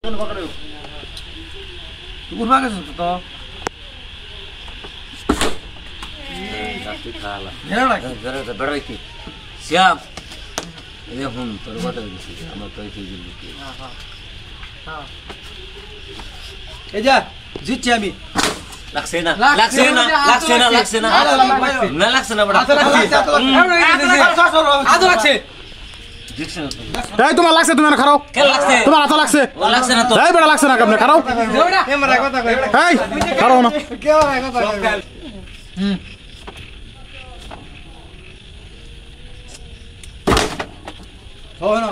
উঠবা গেছ তো শ্যাম এখন তোর কথা বলছি আমার তো এই যা জিতছি আমি লাগছে না লাগছে না লাগছে না লাগছে না না লাগছে না বড় আদো লাগছে এই তোমার লাগছে তুমি না খারাও কেন লাগছে তোমার হাতে লাগছে ও লাগছে না তো এই বড় লাগছে না কেমনে খারাও ক্যামেরা কথা কই এই খারাও না ক্যামেরা কথা কই না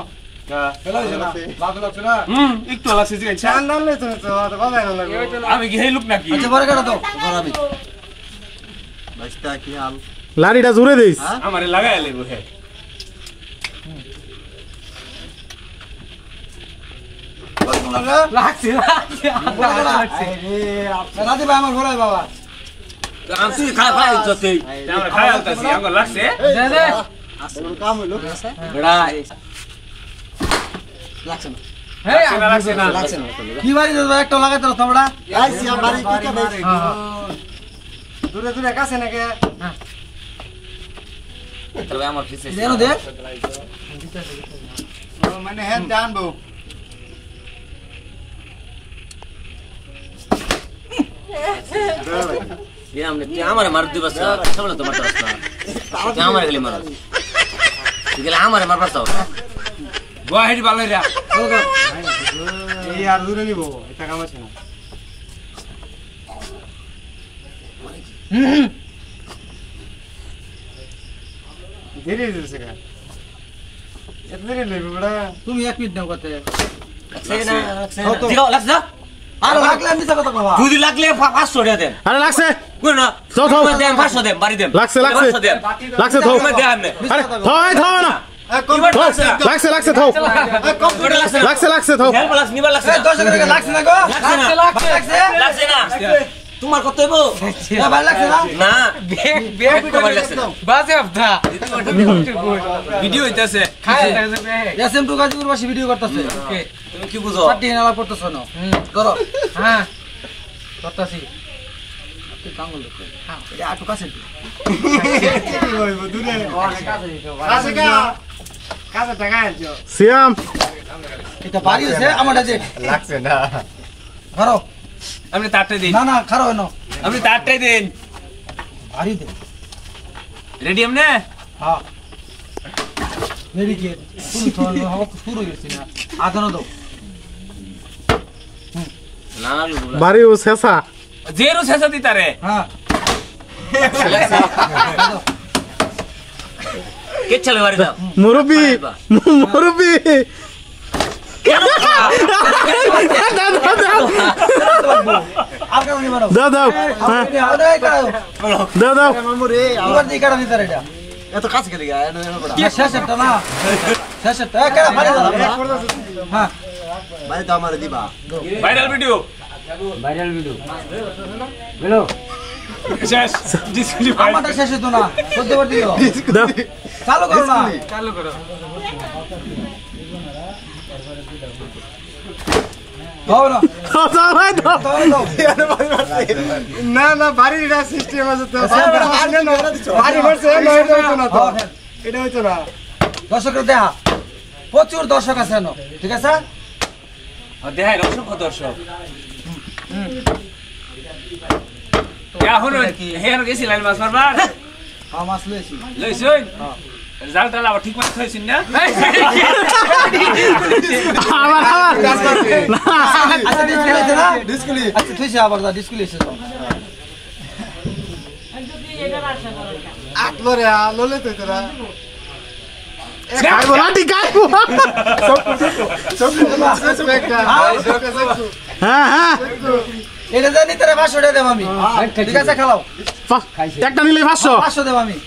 আমি কি হেই লোক নাকি আচ্ছা বড় কাটা দাও আমি লাড়িটা জুড়ে দিস আমারে লাগাই লেবো হে লাগছে রাতে ভাই আমার ঘোরাই বাবা আমি তুই খা ভাই যতই আমরা খাই আলতাছি আমার লাগছে দে দে বড়া লাগছে না হেই লাগছে না লাগছে না কি বাড়ি দাও একটা লাগাইতে দাও তোমরা আইছি আমার বাড়ি কি কে দূরে দূরে কাছে নাকি তবে আমার পিছে দেন দে মানে হ্যাঁ জানবো ये हमने क्या हमारे मार दी बस सब लोग टमाटर रखना क्या हमारे गली मारो ये हमारे मार बस आओ গুয়াহাটি ভালো রে এই আর দূরে নিব এটা কাম আছে না ধীরে ধীরে শেখা এত ধীরে নেবে বড়া তুমি এক মিনিট নাও করতে दिखाओ लग जा আর লাগলে আমি কথা বাবা दूध लगले 500 दे देन আরে লাগছে कोई ना थो, थो। दे 500 दे बारी दे লাগছে লাগছে লাগছে থো मैं दे हमने আরে থো এই থো না থো লাগছে লাগছে থো লাগছে লাগছে থো हेल्प लक्स निबा लक्स 10 টাকা লাগছে না গো লাগছে লাগছে না তোমার কত হইবো না ভাই লাগছে না না বেগ তোমার লাগছে না বাজে আপদা ভিডিও হইতাছে এসএম টু গাজীপুর বাসী ভিডিও করতেছে তুমি কি বুঝো পার্টি নালা করতেছ না ধরো হ্যাঁ করতেছি তুই কাঙ্গল লোক হ্যাঁ এটা আটু কাছে কাছে কা কাছে টাকা আনছো সিয়াম এটা বাড়ি আছে আমারটা যে লাগছে না ধরো আপনি তারটাই দিন না না খারো না আপনি তারটাই দিন বাড়ি দে রেডি আমনে হ্যাঁ মেরি কে তুমি তো শুরু গেছি না আদানো দাও না না বাড়ি ও শেষা জেরো শেষা দিতারে হ্যাঁ কে চলে বাড়ি দাও মুরব্বি মুরব্বি আর কেন নিবারো দাও দাও হ্যাঁ ওরে কাড়ো দাও দাও মামুরে এবার দি কাড়া দিতারে এটা এত কাছে গেলি গা কি শেষটা না শেষটা এ কাড়া বাড়ি দাও হ্যাঁ ভাই তো আমারে দিবা ভাইরাল ভিডিও শেষ ডিসপ্লে আমারটা শেষ হতো না করতে পারতি তো দাও চালু করো না চালু করো দাও না দাও ভাই দাও দাও দাও না না বাড়িটা সিস্টেম আছে তো বাড়ি মারছে না এটা হইতো না তো এটা হইতো না দর্শকের দেখা প্রচুর দর্শক আছে না ঠিক আছে দেখাই অসংখ্য দর্শক এখন হেয়ার গেছি লাইন মাছ মারবার মাছ লইছি লইছই রেজাল্ট আবার ঠিক মতো হইছিস না আবার আবার আচ্ছা ডিসপ্লে আছে না ডিসকুলি আচ্ছা তুই আবার দা ডিসপ্লে আছে তো আটলো রে আলোলে তো তোরা খাইবো লাঠি খাইবো হ্যাঁ হ্যাঁ এটা জানি তোরা 500 টাকা দেব আমি ঠিক আছে খেলাও একটা নিলে 500 500 দেব আমি